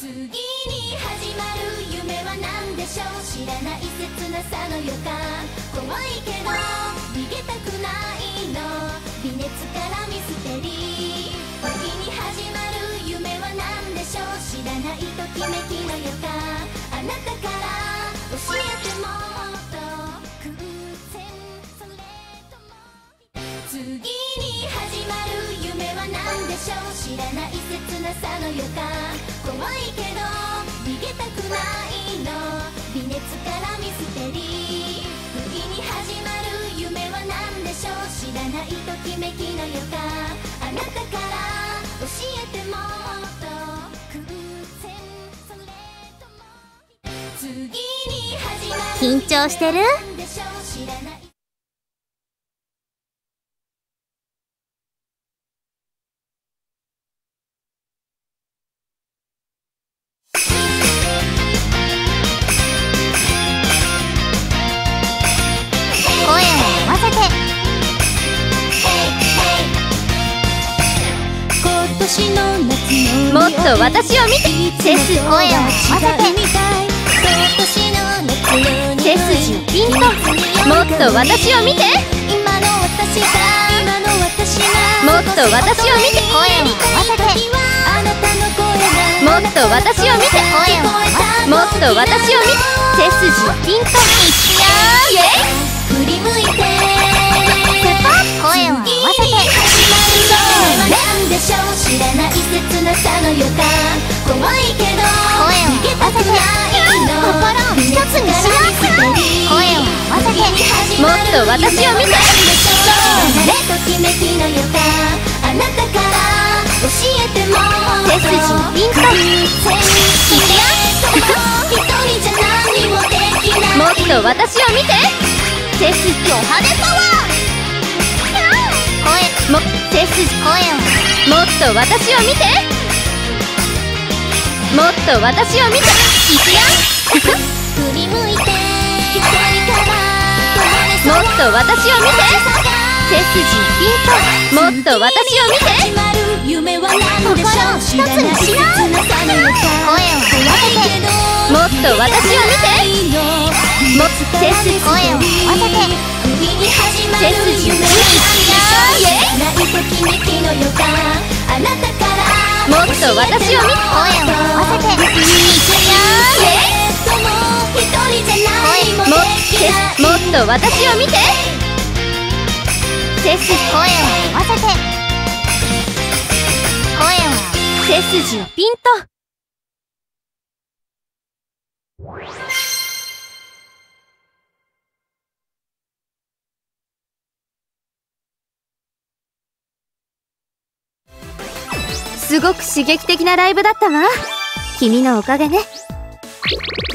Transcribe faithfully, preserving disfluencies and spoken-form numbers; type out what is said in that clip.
次に始まる夢は何でしょう。知らない切なさの予感。怖いけど逃げたくないの。微熱からミステリー。次に始まる夢は何でしょう。知らないときめきの予感。あなたから教えてもっと空前。それとも次に始まる夢は何でしょう。知らない切なさの予感。怖いけど逃げたくないの。微熱からミステリー。次に始まる夢は何でしょう。知らないときめきの予感。あなたから教えてもっと空前。それとも次に始まる緊張してる？ 何でしょう。知らない。 もっと私を見て。背筋声を合わせて。背筋をピンと。もっと私を見て。もっと私を見て。声を合わせて。もっと私を見て。声を合わせて。もっと私を見て。背筋をピンと。イエイ。振り向いて。声を合わせて。 なんでしょう。知らない切なさの予感。怖いけど逃げたくないの。 心を一つにしよう。声を合わせて。もっと私を見て。 誰ときめきの予感。あなたから教えても背筋をピンと。 一人じゃ何もできない。 もっと私を見て。背筋を派手パワー。声も背筋声を。もっと私を見て。もっと私を見て。いくよ。 振り向いて。光からもっと私を見て。背筋ピンと。もっと私を見て。 夢は何でしょう。知らない切なさの予感。 声を合わせて。もっと私を見て。もっと背筋声を合わせて。背筋をピンと。イエイ。 ないときめきの予感。あなたからもっと私を見て。声を合わせて。いくよ。イエイ。 一人じゃ何もできない。 もっと私を見て。背筋声を合わせて。声を背筋をピンと。すごく刺激的なライブだったわ。君のおかげね。